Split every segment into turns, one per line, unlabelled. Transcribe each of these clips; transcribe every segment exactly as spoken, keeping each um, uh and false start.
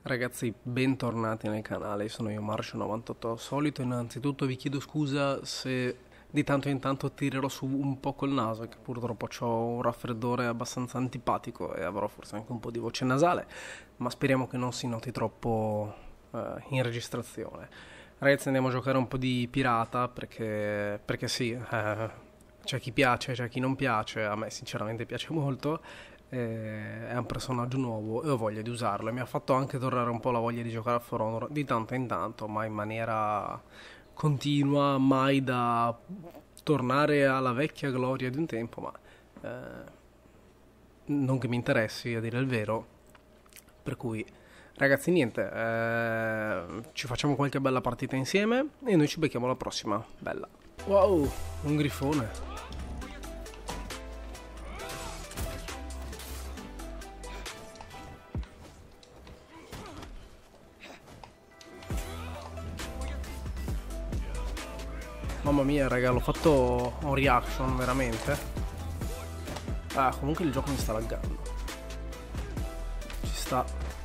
Ragazzi, bentornati nel canale, sono io Marcio novantotto al solito. Innanzitutto vi chiedo scusa se di tanto in tanto tirerò su un po' col naso, che purtroppo ho un raffreddore abbastanza antipatico e avrò forse anche un po' di voce nasale, ma speriamo che non si noti troppo eh, in registrazione. Ragazzi, andiamo a giocare un po' di pirata perché, perché sì, eh, c'è chi piace, c'è chi non piace, a me sinceramente piace molto. È un personaggio nuovo e ho voglia di usarlo, e mi ha fatto anche tornare un po' la voglia di giocare a For Honor di tanto in tanto, ma in maniera continua, mai da tornare alla vecchia gloria di un tempo, ma eh, non che mi interessi, a dire il vero. Per cui ragazzi, niente, eh, ci facciamo qualche bella partita insieme e noi ci becchiamo alla prossima. Bella. Wow, un grifone. Mamma mia, raga, l'ho fatto un reaction, veramente. Ah, comunque il gioco mi sta laggando. Ci sta.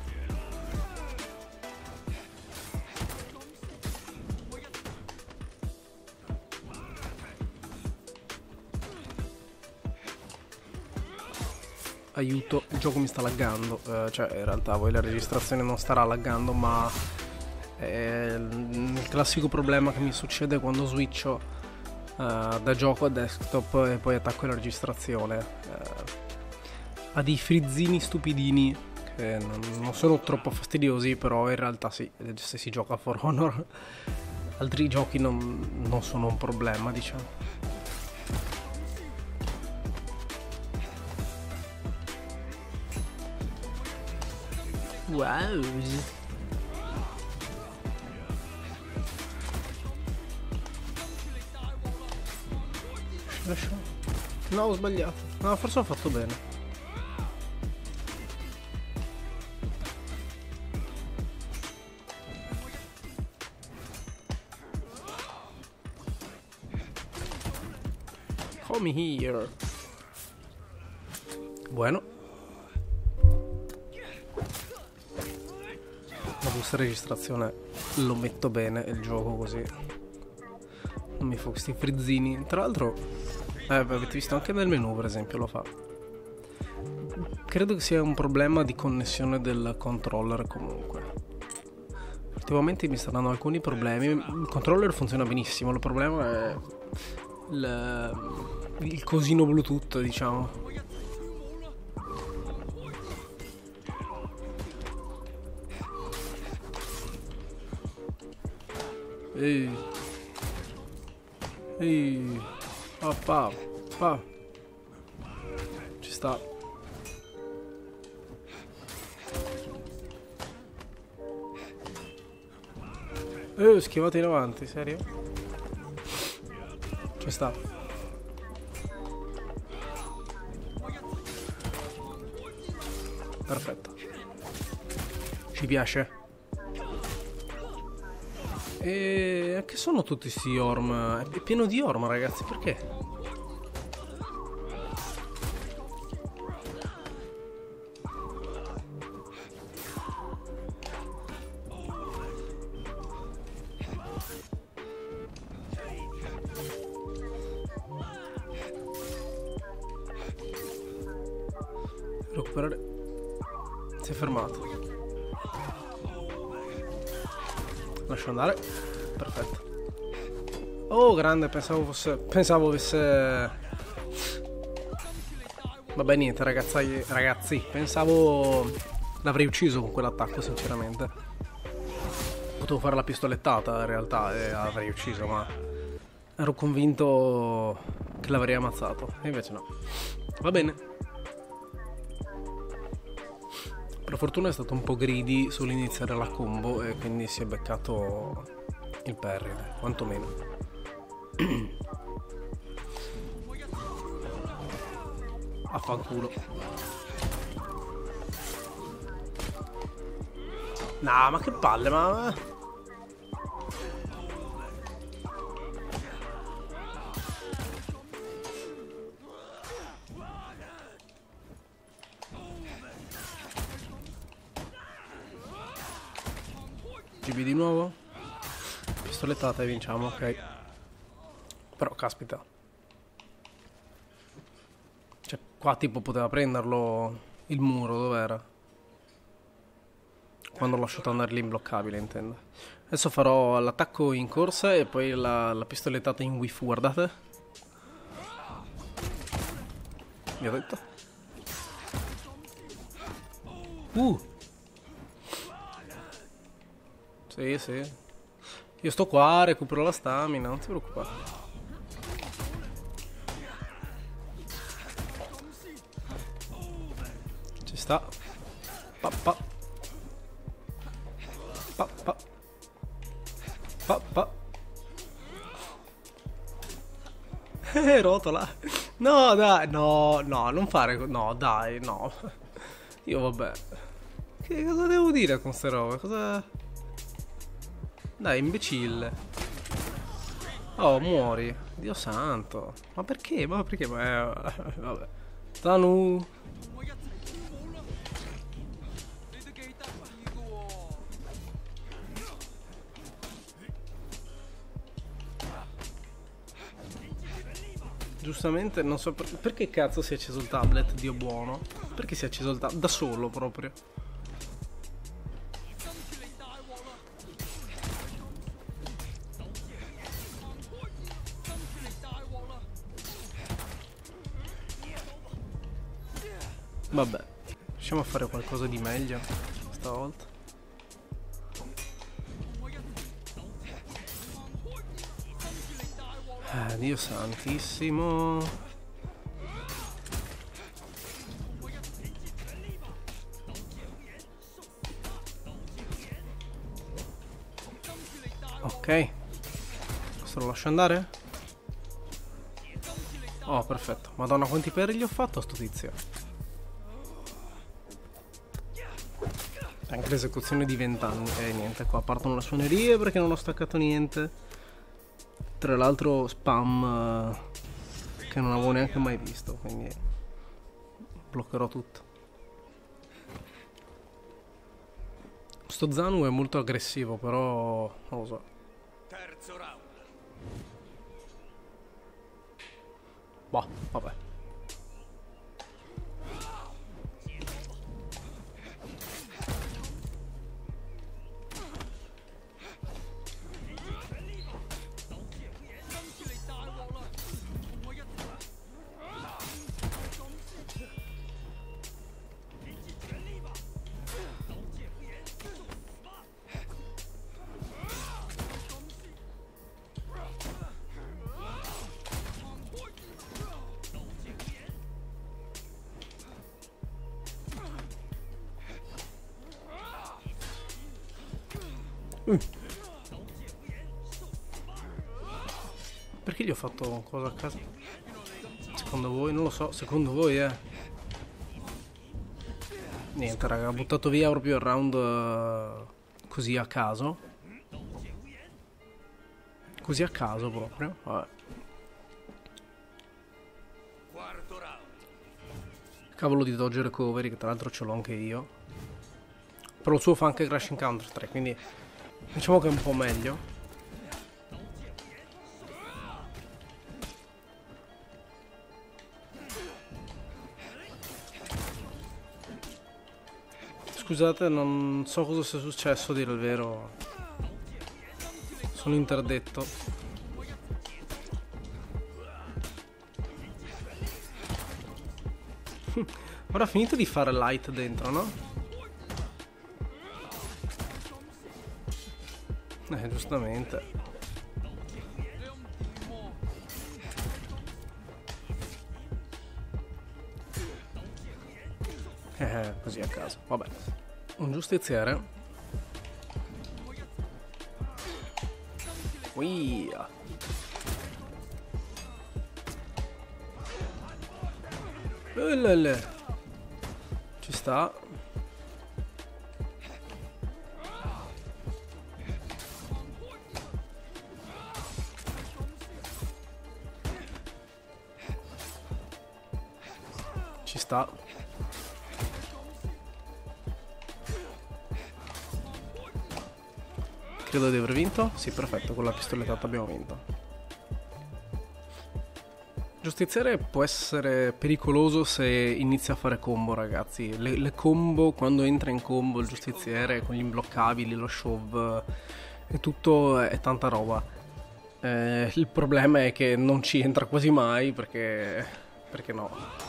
Aiuto, il gioco mi sta laggando. Eh, cioè, in realtà voi la registrazione non starà laggando, ma è il classico problema che mi succede quando switcho uh, da gioco a desktop e poi attacco la registrazione. Uh, ha dei frizzini stupidini che non, non sono troppo fastidiosi, però in realtà sì, se si gioca a For Honor. Altri giochi non, non sono un problema, diciamo. Wow. No, ho sbagliato. No, forse ho fatto bene. Come here. Bueno. La busta registrazione lo metto bene, il gioco così non mi fa questi frizzini. Tra l'altro, eh, avete visto anche nel menu, per esempio, lo fa. Credo che sia un problema di connessione del controller comunque. Ultimamente mi stanno dando alcuni problemi. Il controller funziona benissimo, il problema è il, il cosino Bluetooth, diciamo. Ehi. Ehi. Pa, pa, pa. Ci sta. Eh, schivate in avanti, serio? Ci sta. Perfetto. Ci piace. E che sono tutti sti orm? È pieno di orm, ragazzi, perché? Recuperare. Si è fermato. Lascio andare. Perfetto. Oh, grande, pensavo fosse. Pensavo avesse. Vabbè, niente, ragazzi, ragazzi. Pensavo l'avrei ucciso con quell'attacco, sinceramente. Potevo fare la pistolettata in realtà e avrei ucciso, ma ero convinto che l'avrei ammazzato. E invece no. Va bene. Per fortuna è stato un po' greedy sull'iniziare la combo e quindi si è beccato il parry, quantomeno. Affanculo. No, ma che palle, ma... G B di nuovo. Pistolettata e vinciamo, ok. Però, caspita. Cioè, qua tipo poteva prenderlo il muro, dov'era? Quando l'ho lasciato andare l'imbloccabile, intendo. Adesso farò l'attacco in corsa e poi la, la pistolettata in Wifu, guardate. Vi ho detto. Uh! Sì, sì. Io sto qua, recupero la stamina, non ti preoccupare. Ci sta. Pa, pa. Pa, pa. Pa, pa. Eh, rotola. No, dai, no, no, non fare... No, dai, no. Io vabbè. Che cosa devo dire con ste robe? Cosa... Dai, imbecille. Oh, muori. Dio santo. Ma perché? Ma perché? Ma... Eh, vabbè. Tanu. Giustamente, non so per... perché cazzo si è acceso il tablet, Dio buono. Perché si è acceso il tablet? Da solo proprio. Vabbè, riusciamo a fare qualcosa di meglio stavolta. Eh, Dio santissimo. Ok. Questo lo lascio andare? Oh, perfetto. Madonna, quanti peri gli ho fatto a sto tizio. Anche l'esecuzione di venti anni. E eh, niente, qua partono le suonerie perché non ho staccato niente. Tra l'altro spam uh, che non avevo neanche mai visto, quindi bloccherò tutto. Sto Zanu è molto aggressivo, però non lo so.
Terzo round.
Boh, vabbè. Mm. Perché gli ho fatto cosa a caso? Secondo voi? Non lo so, secondo voi eh. Niente raga, ho buttato via proprio il round uh, così a caso. Così a caso proprio. Vabbè. Cavolo di dodge recovery, che tra l'altro ce l'ho anche io. Però il suo fa anche Crash in Counter tre, quindi diciamo che è un po' meglio. Scusate, non so cosa sia successo, a dire il vero. Sono interdetto. Ora ha finito di fare light dentro, no? Eh, giustamente. Eh, così a caso. Vabbè. Un giustiziere. Uia. Lele. Ci sta. Ci sta. Credo di aver vinto. Sì, perfetto, con la pistolettata abbiamo vinto. Giustiziere può essere pericoloso se inizia a fare combo, ragazzi. Le, le combo, quando entra in combo il giustiziere con gli imbloccabili, lo shove e tutto, è tanta roba. Eh, il problema è che non ci entra quasi mai perché... perché no.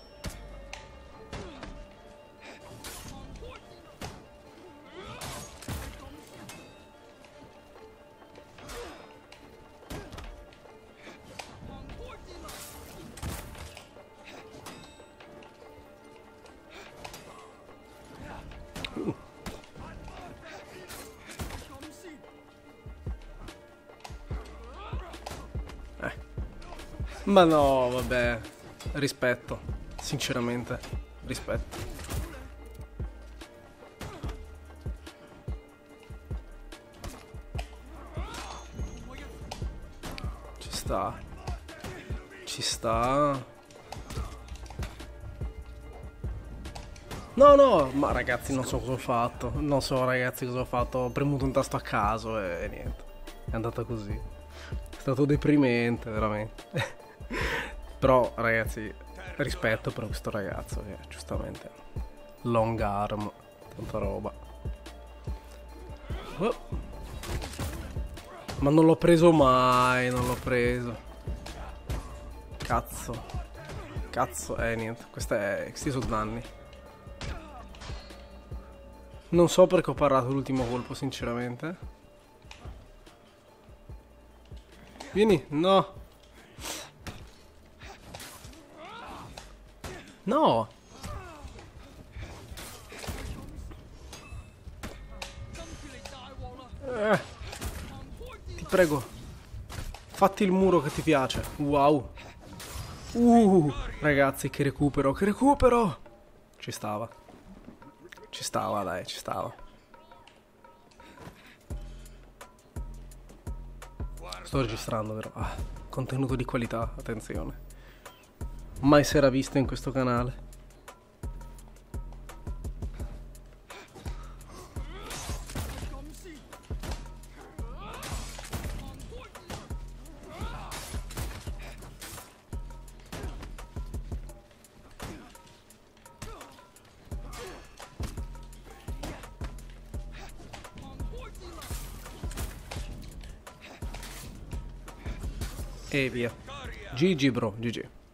Ma no, vabbè, rispetto, sinceramente, rispetto. Ci sta, ci sta. No, no, ma ragazzi non so cosa ho fatto, non so ragazzi cosa ho fatto, ho premuto un tasto a caso e niente, è andata così. È stato deprimente, veramente. Però ragazzi, rispetto per questo ragazzo che giustamente long arm, tanta roba. Oh. Ma non l'ho preso mai, non l'ho preso. Cazzo. Cazzo, eh niente, questo è, questi sono danni. Non so perché ho parato l'ultimo colpo, sinceramente. Vieni, no. No! Eh, ti prego. Fatti il muro che ti piace. Wow. Uh, ragazzi, che recupero, che recupero! Ci stava. Ci stava, dai, ci stava. Sto registrando, vero? Ah, contenuto di qualità, attenzione. Mai si era visto in questo canale. E via. G G bro, G G.